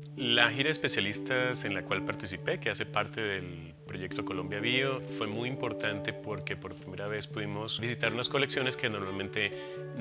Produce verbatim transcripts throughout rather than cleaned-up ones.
La gira de especialistas en la cual participé, que hace parte del proyecto Colombia Bio, fue muy importante porque por primera vez pudimos visitar unas colecciones que normalmente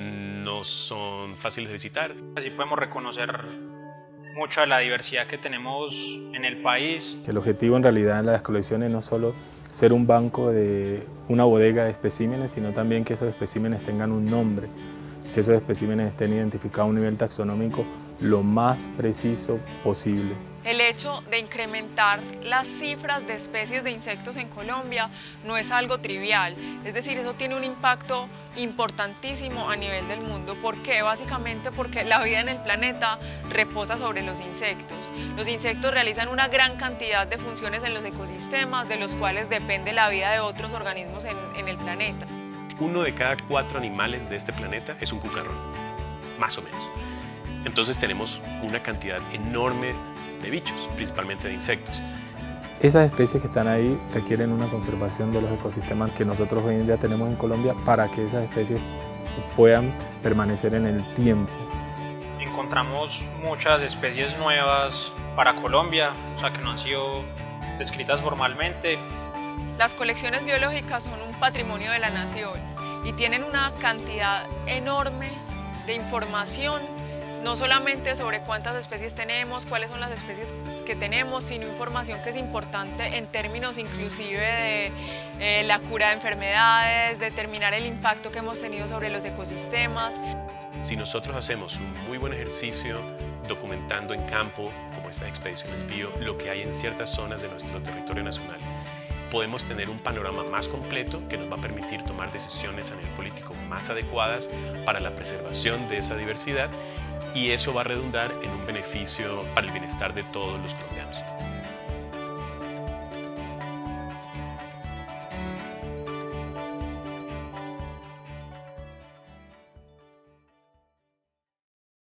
no son fáciles de visitar. Así podemos reconocer mucho de la diversidad que tenemos en el país. El objetivo en realidad en las colecciones no solo ser un banco de una bodega de especímenes, sino también que esos especímenes tengan un nombre, que esos especímenes estén identificados a un nivel taxonómico lo más preciso posible. El hecho de incrementar las cifras de especies de insectos en Colombia no es algo trivial, es decir, eso tiene un impacto importantísimo a nivel del mundo. ¿Por qué? Básicamente porque la vida en el planeta reposa sobre los insectos. Los insectos realizan una gran cantidad de funciones en los ecosistemas, de los cuales depende la vida de otros organismos en, en el planeta. Uno de cada cuatro animales de este planeta es un cucarrón, más o menos. Entonces tenemos una cantidad enorme de bichos, principalmente de insectos. Esas especies que están ahí requieren una conservación de los ecosistemas que nosotros hoy en día tenemos en Colombia para que esas especies puedan permanecer en el tiempo. Encontramos muchas especies nuevas para Colombia, o sea que no han sido descritas formalmente. Las colecciones biológicas son un patrimonio de la nación y tienen una cantidad enorme de información, no solamente sobre cuántas especies tenemos, cuáles son las especies que tenemos, sino información que es importante en términos inclusive de eh, la cura de enfermedades, determinar el impacto que hemos tenido sobre los ecosistemas. Si nosotros hacemos un muy buen ejercicio documentando en campo, como estas expediciones bio, lo que hay en ciertas zonas de nuestro territorio nacional, podemos tener un panorama más completo que nos va a permitir tomar decisiones a nivel político más adecuadas para la preservación de esa diversidad, y eso va a redundar en un beneficio para el bienestar de todos los colombianos.